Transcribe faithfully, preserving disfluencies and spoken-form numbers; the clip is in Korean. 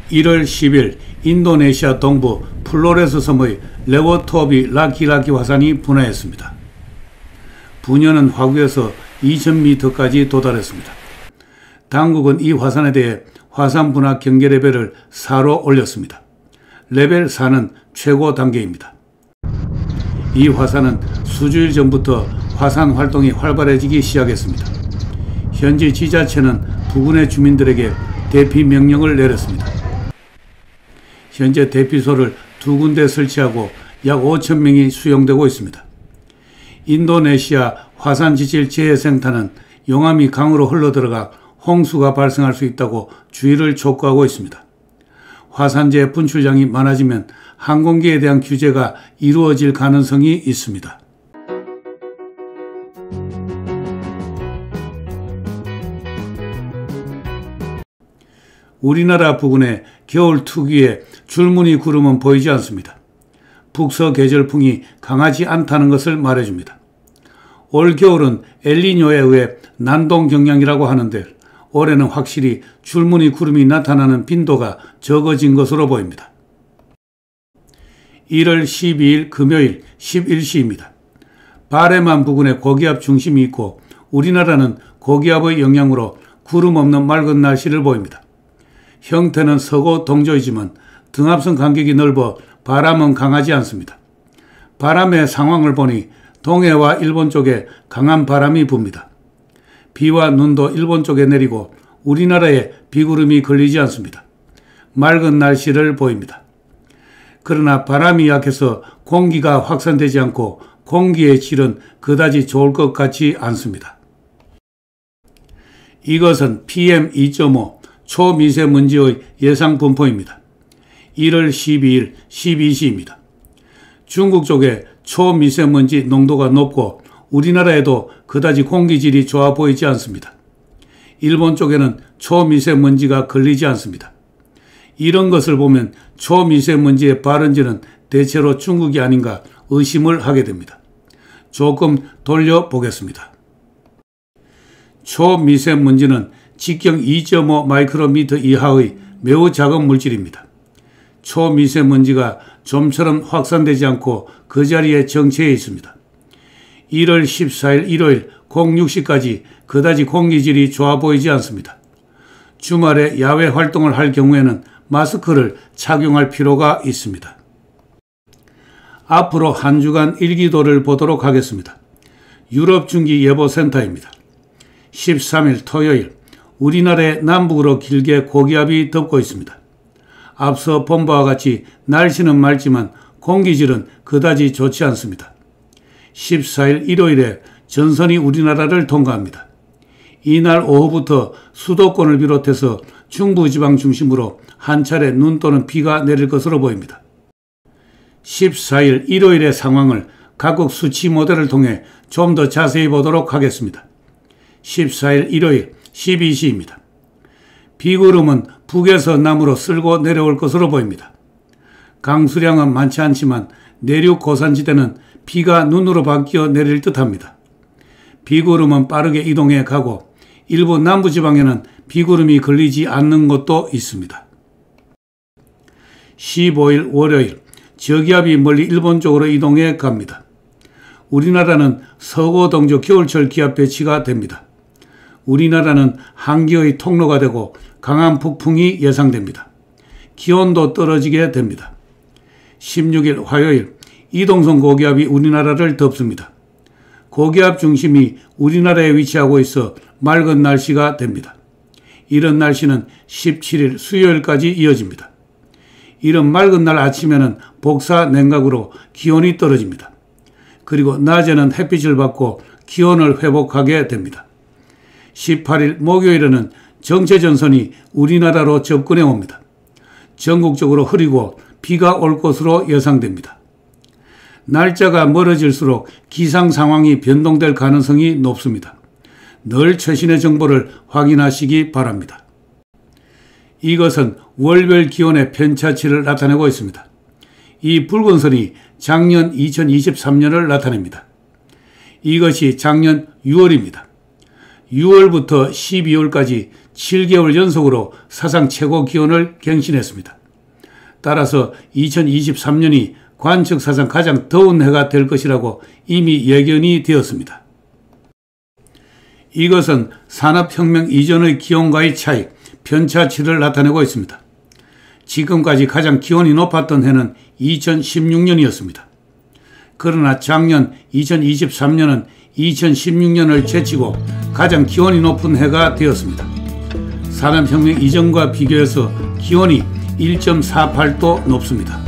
일월 십일 인도네시아 동부 플로레스 섬의 레워토비 라키라키 화산이 분화했습니다. 분연은 화구에서 이천 미터까지 도달했습니다. 당국은 이 화산에 대해 화산 분화 경계 레벨을 사로 올렸습니다. 레벨 사는 최고 단계입니다. 이 화산은 수주일 전부터 화산 활동이 활발해지기 시작했습니다. 현지 지자체는 부근의 주민들에게 대피 명령을 내렸습니다. 현재 대피소를 두 군데 설치하고 약 오천 명이 수용되고 있습니다. 인도네시아 화산지질재해센터는 용암이 강으로 흘러들어가 홍수가 발생할 수 있다고 주의를 촉구하고 있습니다. 화산재 분출량이 많아지면 항공기에 대한 규제가 이루어질 가능성이 있습니다. 우리나라 부근에 겨울 특유의 줄무늬 구름은 보이지 않습니다. 북서 계절풍이 강하지 않다는 것을 말해줍니다. 올 겨울은 엘니뇨에 의해 난동 경향이라고 하는데 올해는 확실히 줄무늬 구름이 나타나는 빈도가 적어진 것으로 보입니다. 일월 십이일 금요일 십일 시입니다. 바레만 부근에 고기압 중심이 있고 우리나라는 고기압의 영향으로 구름 없는 맑은 날씨를 보입니다. 형태는 서고 동조이지만 등압선 간격이 넓어 바람은 강하지 않습니다. 바람의 상황을 보니 동해와 일본 쪽에 강한 바람이 붑니다. 비와 눈도 일본 쪽에 내리고 우리나라에 비구름이 걸리지 않습니다. 맑은 날씨를 보입니다. 그러나 바람이 약해서 공기가 확산되지 않고 공기의 질은 그다지 좋을 것 같지 않습니다. 이것은 피엠 이 점 오 초미세먼지의 예상 분포입니다. 일월 십이일 십이 시입니다. 중국 쪽에 초미세먼지 농도가 높고 우리나라에도 그다지 공기질이 좋아 보이지 않습니다. 일본 쪽에는 초미세먼지가 걸리지 않습니다. 이런 것을 보면 초미세먼지의 발원지는 대체로 중국이 아닌가 의심을 하게 됩니다. 조금 돌려보겠습니다. 초미세먼지는 직경 이 점 오 마이크로미터 이하의 매우 작은 물질입니다. 초미세먼지가 좀처럼 확산되지 않고 그 자리에 정체해 있습니다. 일월 십사일 일요일 공육 시까지 그다지 공기질이 좋아 보이지 않습니다. 주말에 야외 활동을 할 경우에는 마스크를 착용할 필요가 있습니다. 앞으로 한 주간 일기도를 보도록 하겠습니다. 유럽중기예보센터입니다. 십삼일 토요일 우리나라의 남북으로 길게 고기압이 덮고 있습니다. 앞서 본 바와 같이 날씨는 맑지만 공기질은 그다지 좋지 않습니다. 십사일 일요일에 전선이 우리나라를 통과합니다. 이날 오후부터 수도권을 비롯해서 중부지방 중심으로 한 차례 눈 또는 비가 내릴 것으로 보입니다. 십사일 일요일의 상황을 각국 수치 모델을 통해 좀 더 자세히 보도록 하겠습니다. 십사일 일요일 십이 시입니다. 비구름은 북에서 남으로 쓸고 내려올 것으로 보입니다. 강수량은 많지 않지만 내륙 고산지대는 비가 눈으로 바뀌어 내릴 듯합니다. 비구름은 빠르게 이동해 가고 일부 남부지방에는 비구름이 걸리지 않는 곳도 있습니다. 십오일 월요일 저기압이 멀리 일본 쪽으로 이동해 갑니다. 우리나라는 서고 동조 겨울철 기압 배치가 됩니다. 우리나라는 한기의 통로가 되고 강한 북풍이 예상됩니다. 기온도 떨어지게 됩니다. 십육일 화요일 이동성 고기압이 우리나라를 덮습니다. 고기압 중심이 우리나라에 위치하고 있어 맑은 날씨가 됩니다. 이런 날씨는 십칠일 수요일까지 이어집니다. 이런 맑은 날 아침에는 복사 냉각으로 기온이 떨어집니다. 그리고 낮에는 햇빛을 받고 기온을 회복하게 됩니다. 십팔일 목요일에는 정체전선이 우리나라로 접근해 옵니다. 전국적으로 흐리고 비가 올 것으로 예상됩니다. 날짜가 멀어질수록 기상 상황이 변동될 가능성이 높습니다. 늘 최신의 정보를 확인하시기 바랍니다. 이것은 월별 기온의 편차치를 나타내고 있습니다. 이 붉은 선이 작년 이천이십삼년을 나타냅니다. 이것이 작년 유월입니다. 유월부터 십이월까지 칠 개월 연속으로 사상 최고 기온을 갱신했습니다. 따라서 이천이십삼 년이 관측 사상 가장 더운 해가 될 것이라고 이미 예견이 되었습니다. 이것은 산업혁명 이전의 기온과의 차이, 편차치를 나타내고 있습니다. 지금까지 가장 기온이 높았던 해는 이천십육 년이었습니다. 그러나 작년 이천이십삼 년은 이천십육 년을 제치고 가장 기온이 높은 해가 되었습니다. 산업혁명 이전과 비교해서 기온이 일 점 사팔 도 높습니다.